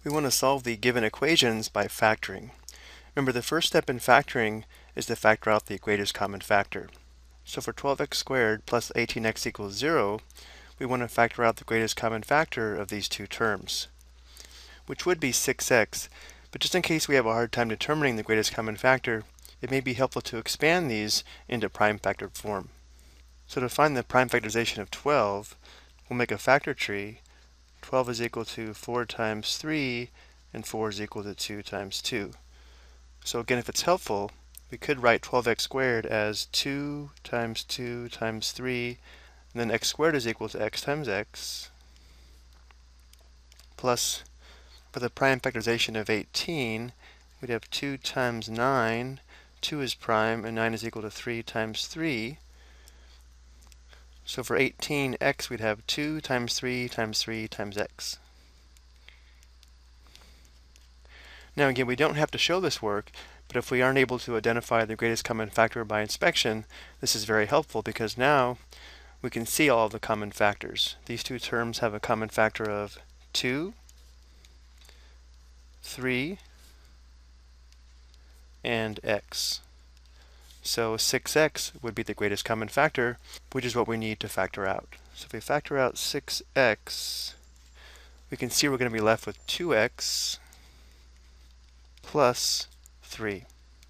We want to solve the given equations by factoring. Remember, the first step in factoring is to factor out the greatest common factor. So for 12x squared plus 18x equals 0, we want to factor out the greatest common factor of these two terms, which would be 6x, but just in case we have a hard time determining the greatest common factor, it may be helpful to expand these into prime factored form. So to find the prime factorization of 12, we'll make a factor tree. 12 is equal to 4 times 3, and 4 is equal to 2 times 2. So again, if it's helpful, we could write 12x squared as 2 times 2 times 3, and then x squared is equal to x times x, plus, for the prime factorization of 18, we'd have 2 times 9, 2 is prime, and 9 is equal to 3 times 3. So for 18x, we'd have 2 times 3 times 3 times x. Now again, we don't have to show this work, but if we aren't able to identify the greatest common factor by inspection, this is very helpful because now we can see all of the common factors. These two terms have a common factor of 2, 3, and x. So 6x would be the greatest common factor, which is what we need to factor out. So if we factor out 6x, we can see we're going to be left with 2x plus 3.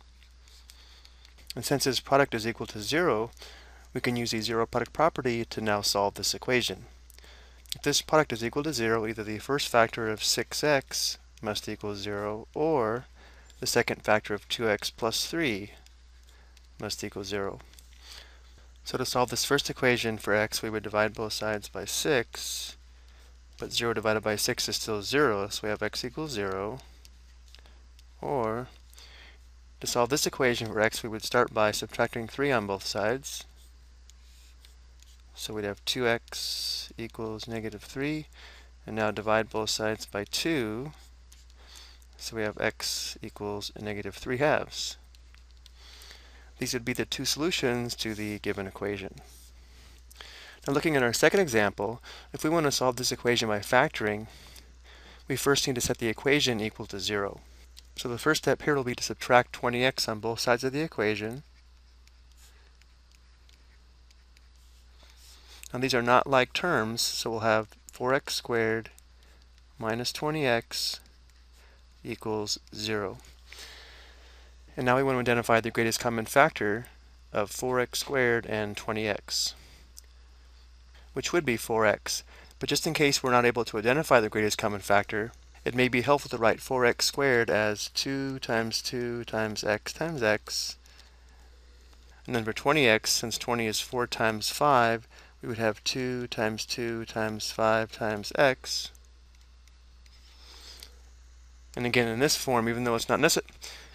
And since this product is equal to 0, we can use the zero product property to now solve this equation. If this product is equal to 0, either the first factor of 6x must equal 0, or the second factor of 2x plus 3 must equal 0. So to solve this first equation for x, we would divide both sides by 6, but 0 divided by 6 is still 0, so we have x equals 0. Or, to solve this equation for x, we would start by subtracting 3 on both sides. So we'd have 2x equals negative 3, and now divide both sides by 2, so we have x equals negative 3 halves. These would be the two solutions to the given equation. Now looking at our second example, if we want to solve this equation by factoring, we first need to set the equation equal to 0. So the first step here will be to subtract 20x on both sides of the equation. Now these are not like terms, so we'll have 4x squared minus 20x equals 0. And now we want to identify the greatest common factor of 4x squared and 20x, which would be 4x. But just in case we're not able to identify the greatest common factor, it may be helpful to write 4x squared as 2 times 2 times x times x. And then for 20x, since 20 is 4 times 5, we would have 2 times 2 times 5 times x. And again, in this form, even though it's not necessary,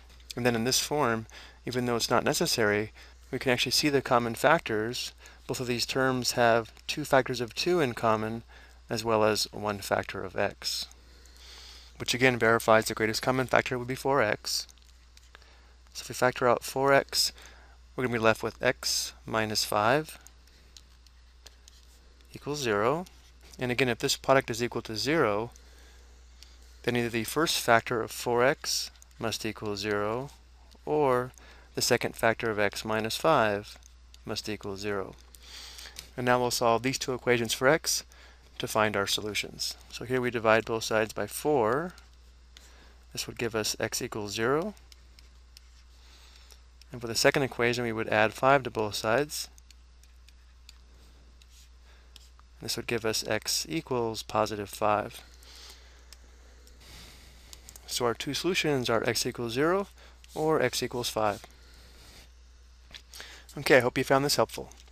we can actually see the common factors. Both of these terms have two factors of 2 in common, as well as one factor of x, which again verifies the greatest common factor would be 4x. So if we factor out 4x, we're going to be left with x minus 5 equals 0. And again, if this product is equal to 0, then either the first factor of 4x must equal 0, or the second factor of x minus 5 must equal 0. And now we'll solve these two equations for x to find our solutions. So here we divide both sides by 4. This would give us x equals 0. And for the second equation, we would add 5 to both sides. This would give us x equals positive 5. So our two solutions are x equals 0 or x equals 5. Okay, I hope you found this helpful.